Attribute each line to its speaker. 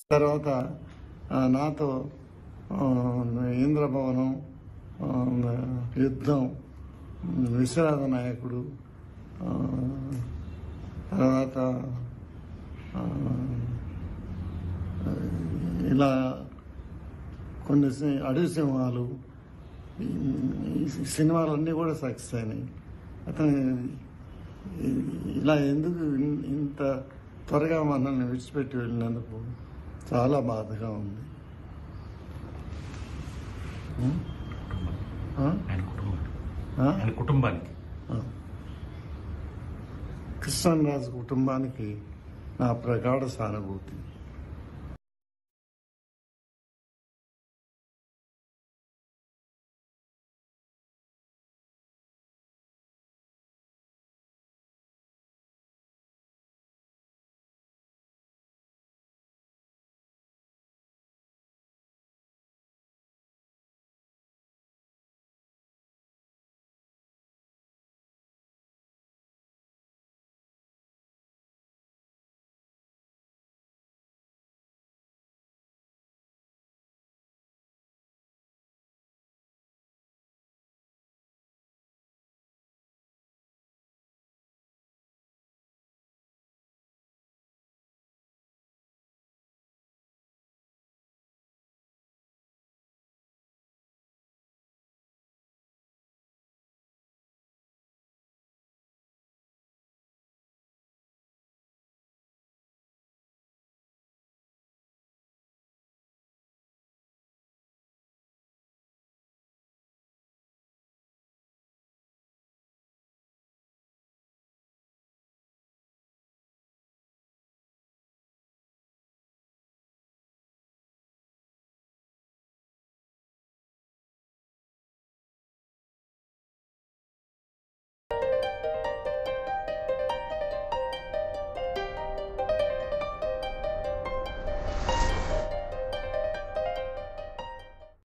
Speaker 1: తర్వాత నాతో ఇంద్రభవనం, యుద్ధం, విశ్వనాథ నాయకుడు, తర్వాత ఇలా కొన్ని అడవి సింహాలు, ఈ సినిమాలన్నీ కూడా సక్సెస్ అయినాయి. అతను ఇలా ఎందుకు ఇంత త్వరగా మనల్ని విడిచిపెట్టి వెళ్ళినందుకు చాలా బాధగా ఉంది.
Speaker 2: కుటుంబానికి
Speaker 1: కృష్ణరాజు కుటుంబానికి నా ప్రగాఢ సానుభూతి.